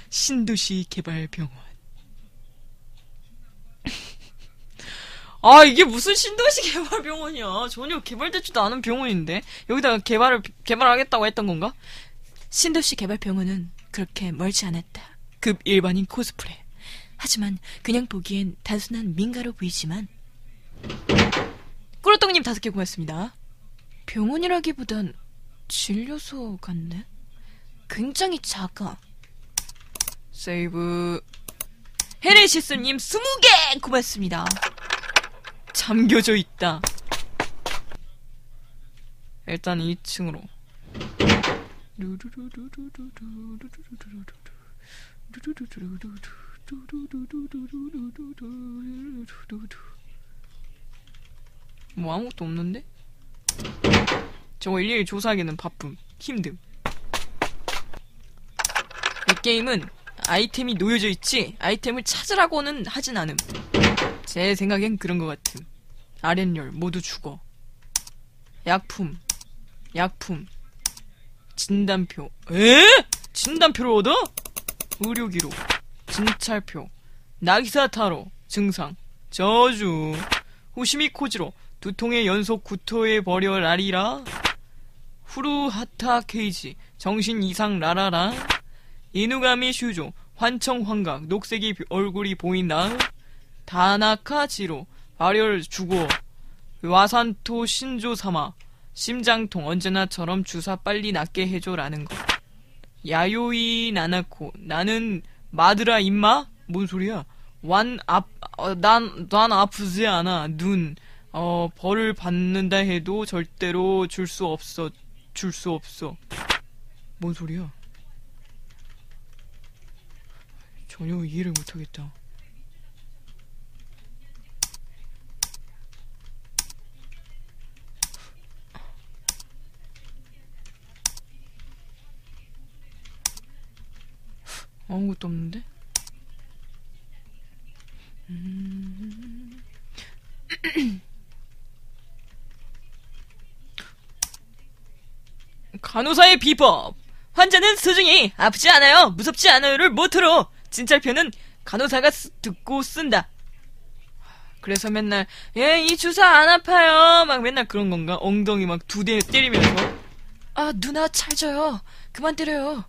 신도시 개발병원. 아, 이게 무슨 신도시 개발병원이야. 전혀 개발되지도 않은 병원인데. 여기다가 개발하겠다고 했던 건가? 신도시 개발병원은 그렇게 멀지 않았다. 급 일반인 코스프레. 하지만 그냥 보기엔 단순한 민가로 보이지만. 꾸러떡님 5개 고맙습니다. 병원이라기보단 진료소 같네. 굉장히 작아. 세이브. 헤레시스님 20개 고맙습니다. 잠겨져 있다. 일단 2층으로. 뭐 아무것도 없는데? 저거 일일이 조사하기는 바쁨. 힘듦. 이 게임은 아이템이 놓여져 있지 아이템을 찾으라고는 하진 않음. 제 생각엔 그런 것 같음. 아랫열 모두 죽어. 약품 진단표. 에? 진단표를 얻어? 의료기록 진찰표 나기사타로 증상 저주 호시미코지로 두통의 연속 구토에 버려라리라 후루하타 케이지 정신 이상 라라라 이누가미 슈조 환청환각 녹색이 얼굴이 보인다 다나카지로 발열 죽어 와산토 신조사마 심장통 언제나처럼 주사 빨리 낫게 해줘라는 거. 야요이 나나코 나는 마드라 임마? 뭔 소리야? 난 아프지 않아. 눈 벌을 받는다 해도 절대로 줄 수 없어. 뭔 소리야? 전혀 이해를 못하겠다. 아무것도 없는데? 간호사의 비법. 환자는 소중히 아프지 않아요, 무섭지 않아요를 모토로 진찰표는 간호사가 듣고 쓴다. 그래서 맨날 이 주사 안 아파요 막 맨날 그런 건가? 엉덩이 막 2대 때리면서 아 누나 찰져요 그만 때려요.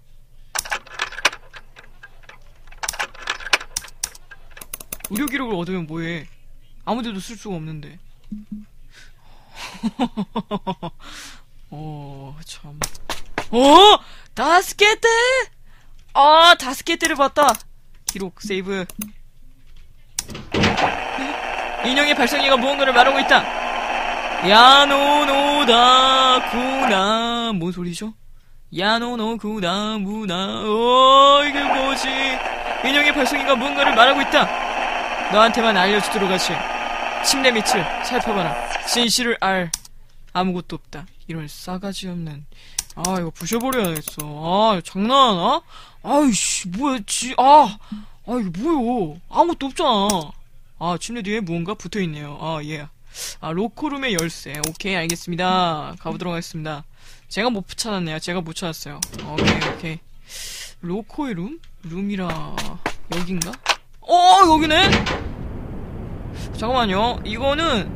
의료기록을 얻으면 뭐해? 아무데도 쓸 수가 없는데. 참. 다스케테! 다스케테를 봤다! 기록, 세이브. 인형의 발성이가 무언가를 말하고 있다! 야노노다쿠나. 뭔 소리죠? 야노노쿠나무나. 이게 뭐지? 인형의 발성이가 무언가를 말하고 있다! 너한테만 알려주도록 하지. 침대 밑을 살펴봐라. 진실을 알. 아무것도 없다. 이런 싸가지 없는. 이거 부셔버려야겠어. 장난하나? 아이씨, 뭐야, 이거 뭐요? 아무것도 없잖아. 침대 뒤에 무언가 붙어있네요. 예. 로커룸의 열쇠. 오케이, 알겠습니다. 가보도록 하겠습니다. 제가 못 찾았네요. 제가 못 찾았어요. 오케이. 로커의 룸? 룸이라, 여긴가? 여기네? 잠깐만요. 이거는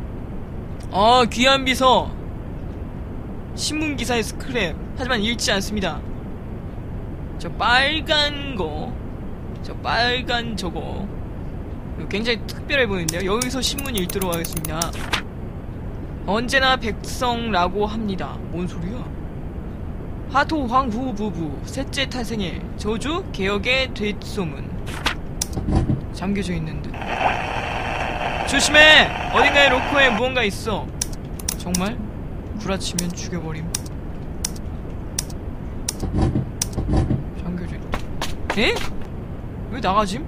귀한 비서 신문기사의 스크랩. 하지만 읽지 않습니다. 저 빨간 저거 굉장히 특별해 보이는데요. 여기서 신문 읽도록 하겠습니다. 언제나 백성라고 합니다. 뭔 소리야? 하토 황후 부부 셋째 탄생의 저주 개혁의 뒷소문. 잠겨져 있는 듯. 조심해! 어딘가에 로커에 무언가 있어. 정말? 구라치면 죽여버림. 잠겨져 있다. 에? 왜 나가짐?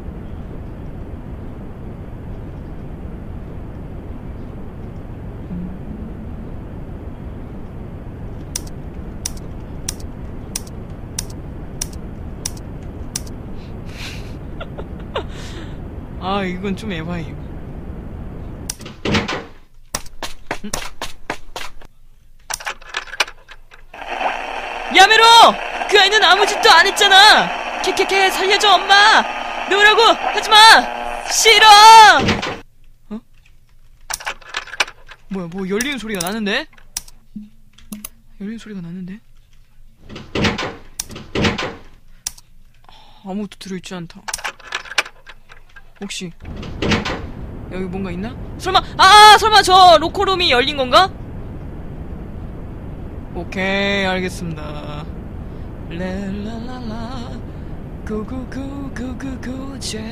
이건 좀 에바임. 야메로! 그 아이는 아무 짓도 안 했잖아! 캐캐캐 살려줘 엄마. 누구라고 하지마. 싫어. 어? 뭐야 뭐 열리는 소리가 나는데? 열리는 소리가 나는데? 아무것도 들어있지 않다. 혹시 여기 뭔가 있나? 설마 설마 저 로커룸이 열린 건가? 오케이 알겠습니다. 랄랄랄라 구구구구구구 제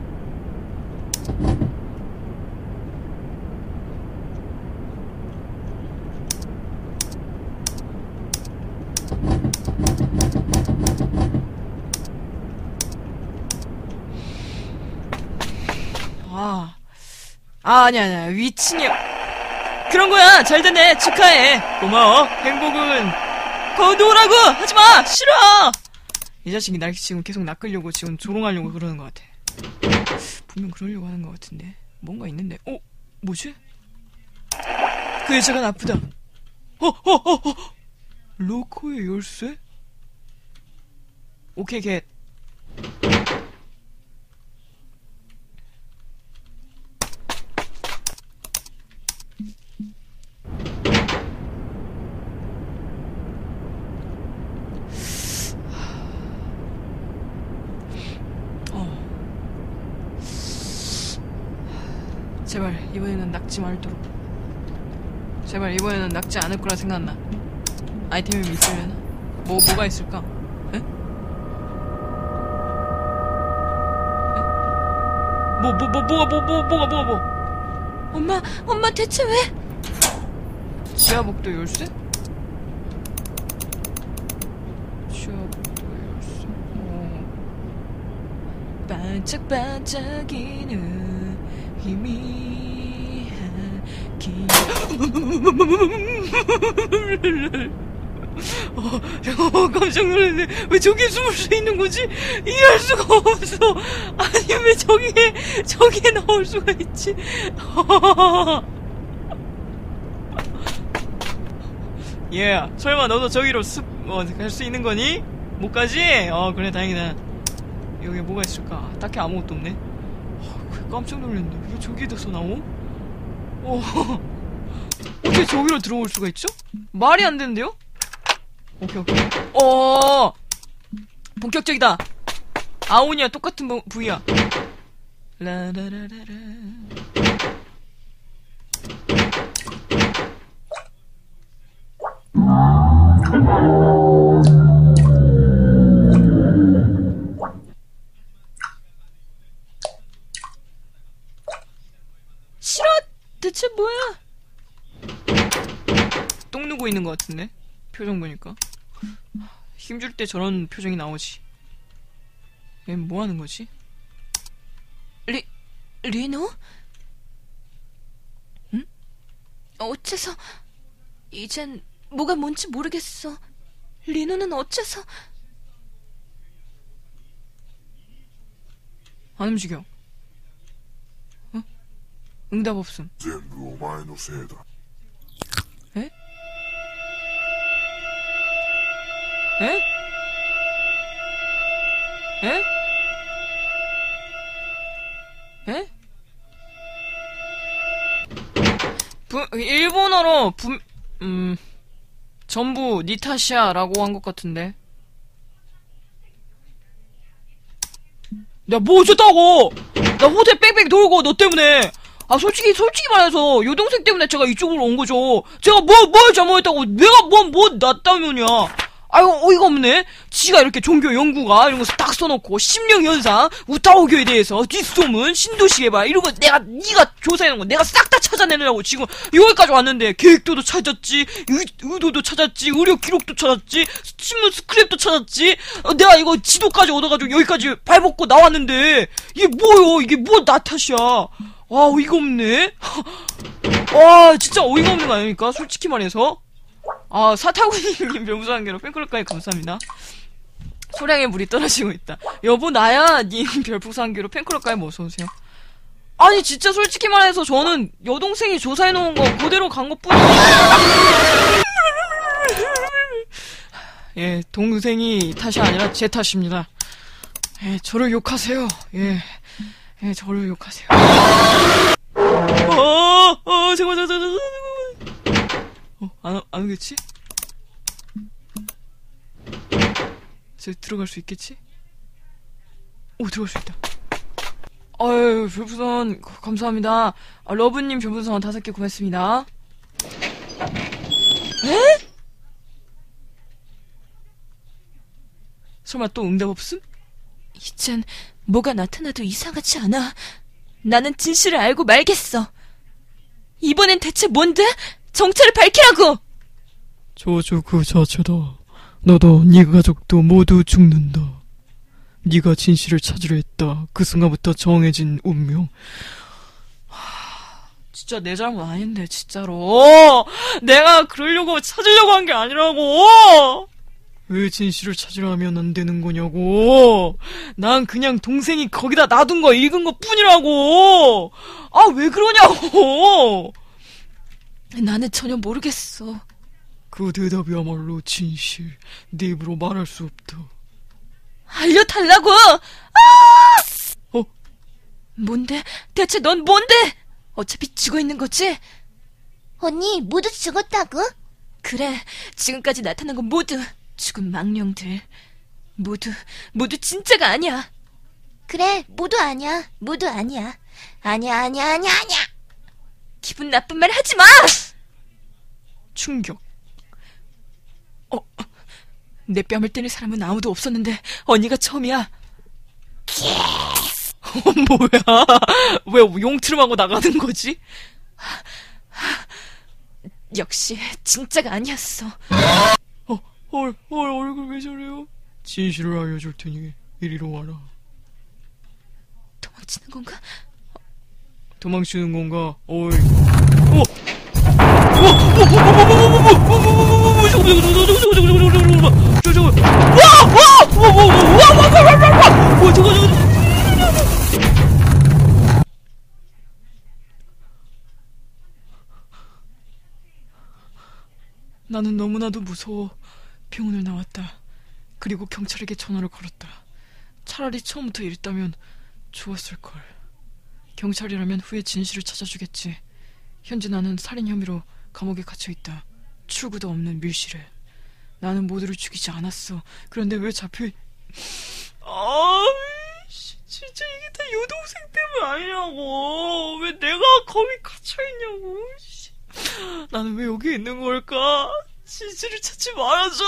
아니야 위층이야. 그런 거야. 잘 됐네. 축하해. 고마워. 행복은 거두라고 하지마. 싫어. 이 자식이 날 지금 계속 낚으려고 지금 조롱하려고 그러는 것 같아. 분명 그러려고 하는 것 같은데 뭔가 있는데. 뭐지? 그 여자가 나쁘다. 로커의 열쇠? 오케이 겟. 제발 이번에는 낚지 말도록. 제발 이번에는 낚지 않을 거라 생각나. 아이템이 있으려나? 뭐가 있을까? 에? 뭐가 엄마 대체 왜? 지하복도 열쇠? 지하복도 열쇠. 반짝반짝이는 희미한 길. 깜짝 놀랐네. 왜 저기에 숨을 수 있는 거지? 이해할 수가 없어. 아니 왜 저기에 나올 수가 있지? 얘야, 설마 너도 저기로 갈 수 있는 거니? 못 가지? 그래 다행이다. 여기 뭐가 있을까? 딱히 아무것도 없네. 깜짝 놀랐네. 왜 저기에서 나옴? 어떻게 저기로 들어올 수가 있죠? 말이 안 되는데요? 오케이. 본격적이다. 아오니와 똑같은 부위야. 라라라라라. 싫어! 대체 뭐야? 똥 누고 있는 것 같은데? 표정 보니까. 힘줄 때 저런 표정이 나오지. 얘 뭐 하는 거지? 리노? 응? 어째서? 이젠 뭐가 뭔지 모르겠어. 리노는 어째서? 안 움직여. 응답 없음. 에? 에? 에? 에? 일본어로 전부 니 탓이야라고 한 것 같은데. 야, 뭐 어쨌다고! 나 호텔 뺑뺑 돌고 너 때문에. 솔직히 말해서 여동생 때문에 제가 이쪽으로 온 거죠. 제가 뭘 잘못했다고. 내가 나 때문이야. 아이고 어이가 없네. 지가 이렇게 종교 연구가 이런 거 딱 써놓고 심령현상, 우타오교에 대해서 뒷소문, 신도시개발 이런 거 네가 조사해놓은 거 내가 싹 다 찾아내느라고 지금 여기까지 왔는데 계획도도 찾았지, 의도도 찾았지, 의료 기록도 찾았지, 신문 스크랩도 찾았지. 내가 이거 지도까지 얻어가지고 여기까지 발벗고 나왔는데 이게 뭐요? 이게 뭐 나 탓이야? 어이가 없네. 진짜 어이가 없는 거 아닙니까? 솔직히 말해서. 사타구니님 별무사 한 개로 팬클럽까지 감사합니다. 소량의 물이 떨어지고 있다. 여보 나야 님 별풍선 한 개로 팬클럽까지 어서오세요. 아니 진짜 솔직히 말해서 저는 여동생이 조사해놓은 거 그대로 간 것뿐이에요. 예, 동생이 탓이 아니라 제 탓입니다. 저를 욕하세요. 저를 욕하세요. 잠깐만. 안 오겠지? 들어갈 수 있겠지? 들어갈 수 있다. 아유, 별풍선 감사합니다. 러브님 별풍선 5개 고맙습니다. 에? 설마 또 응답 없음? 이젠 뭐가 나타나도 이상하지 않아. 나는 진실을 알고 말겠어. 이번엔 대체 뭔데? 정체를 밝히라고! 저주 그 자체다. 너도 네 가족도 모두 죽는다. 네가 진실을 찾으려 했다. 그 순간부터 정해진 운명. 진짜 내 잘못 아닌데, 진짜로. 내가 그러려고 찾으려고 한 게 아니라고. 왜 진실을 찾으려 하면 안 되는 거냐고. 난 그냥 동생이 거기다 놔둔 거 읽은 것 뿐이라고. 왜 그러냐고. 나는 전혀 모르겠어. 그 대답이야말로 진실. 네 입으로 말할 수 없다. 알려달라고! 뭔데? 대체 넌 뭔데? 어차피 죽어있는 거지? 언니, 모두 죽었다고? 그래, 지금까지 나타난 건 모두 죽은 망령들. 모두 진짜가 아니야. 그래, 모두 아니야. 모두 아니야. 아니야. 기분 나쁜 말 하지 마! 충격. 내 뺨을 때릴 사람은 아무도 없었는데 언니가 처음이야. 뭐야? 왜 용트름하고 나가는 거지? 역시 진짜가 아니었어. 얼굴 왜 저래요? 진실을 알려줄 테니 이리로 와라. 도망치는 건가? 도망치는 건가? 나는 너무나도 무서워 병원을 나왔다. 그리고 경찰에게 전화를 걸었다. 차라리 처음부터 이랬다면 좋았을걸. 경찰이라면 후에 진실을 찾아주겠지. 현재 나는 살인 혐의로 감옥에 갇혀있다. 출구도 없는 밀실에. 나는 모두를 죽이지 않았어. 그런데 왜 잡혀... 진짜 이게 다 여동생 때문 아니냐고. 왜 내가 거기 갇혀있냐고. 나는 왜 여기 있는 걸까? 진실을 찾지 말아줘.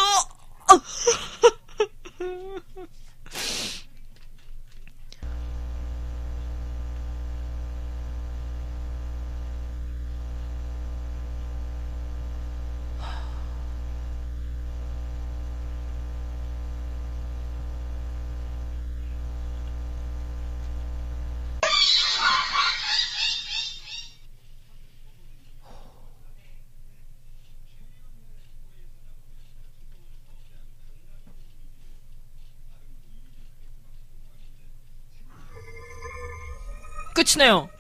끝이네요.